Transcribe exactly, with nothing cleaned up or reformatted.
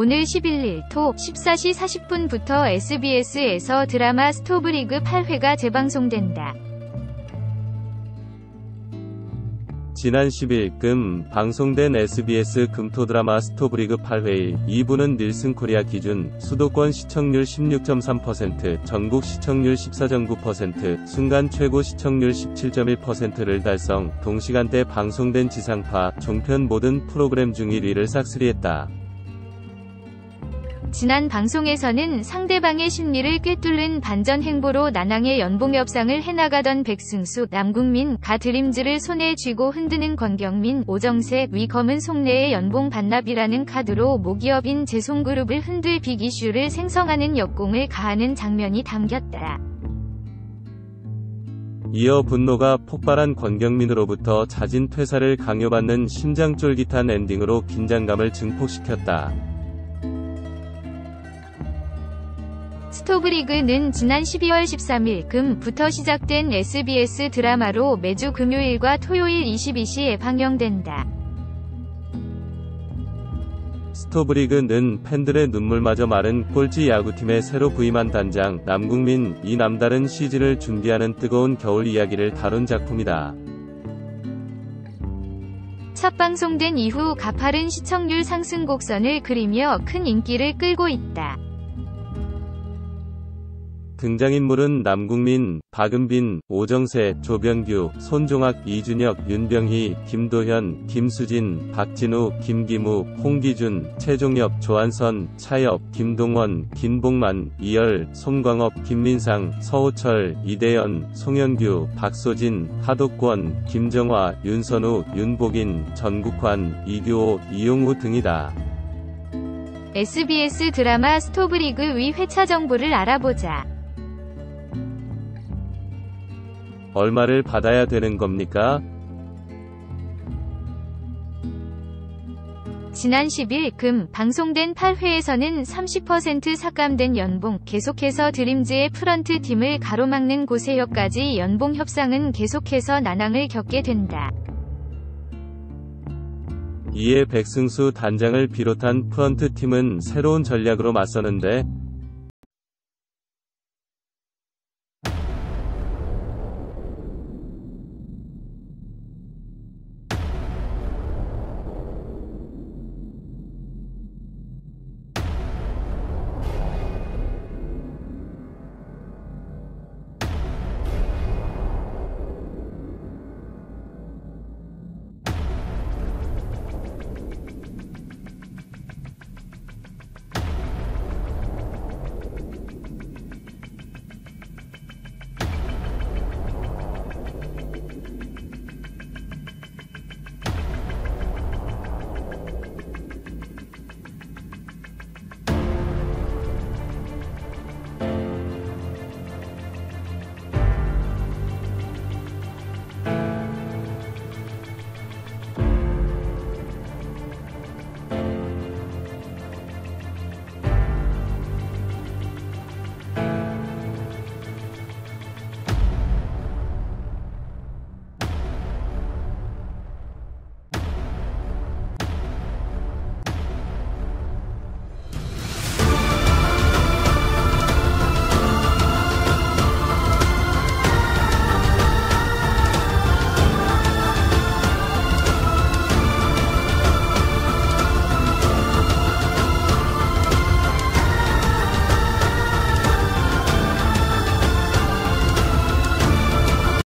오늘 십일일 토 십사 시 사십 분부터 에스비에스에서 드라마 스토브리그 팔 회가 재방송된다. 지난 십일 금 방송된 에스비에스 금토 드라마 스토브리그 팔 회 이 부는 닐슨 코리아 기준 수도권 시청률 십육 점 삼 퍼센트, 전국 시청률 십사 점 구 퍼센트, 순간 최고 시청률 십칠 점 일 퍼센트를 달성, 동시간대 방송된 지상파, 종편 모든 프로그램 중 일 위를 싹쓸이했다. 지난 방송에서는 상대방의 심리를 꿰뚫는 반전 행보로 나낭의 연봉 협상을 해나가던 백승수, 남궁민, 가 드림즈를 손에 쥐고 흔드는 권경민, 오정세, 위 검은 속내의 연봉 반납이라는 카드로 모기업인 제송그룹을 흔들 빅 이슈를 생성하는 역공을 가하는 장면이 담겼다. 이어 분노가 폭발한 권경민으로부터 자진 퇴사를 강요받는 심장 쫄깃한 엔딩으로 긴장감을 증폭시켰다. 스토브리그는 지난 십이월 십삼일 금부터 시작된 에스비에스 드라마로 매주 금요일과 토요일 이십이 시에 방영된다. 스토브리그는 팬들의 눈물마저 마른 꼴찌 야구팀에 새로 부임한 단장 남궁민, 이 남다른 시즌을 준비하는 뜨거운 겨울 이야기를 다룬 작품이다. 첫 방송된 이후 가파른 시청률 상승 곡선을 그리며 큰 인기를 끌고 있다. 등장인물은 남궁민, 박은빈, 오정세, 조병규, 손종학, 이준혁, 윤병희, 김도현, 김수진, 박진우, 김기무, 홍기준, 최종엽, 조한선, 차엽, 김동원, 김봉만, 이열, 송광업, 김민상, 서호철, 이대현, 송현규, 박소진, 하독권, 김정화, 윤선우, 윤복인, 전국환, 이규호, 이용우 등이다. 에스비에스 드라마 스토브리그 위 회차 정보를 알아보자. 얼마를 받아야 되는 겁니까? 지난 십일 금 방송된 팔 회에서는 삼십 퍼센트 삭감된 연봉, 계속해서 드림즈의 프런트 팀을 가로막는 고세혁까지 연봉 협상은 계속해서 난항을 겪게 된다. 이에 백승수 단장을 비롯한 프런트 팀은 새로운 전략으로 맞서는데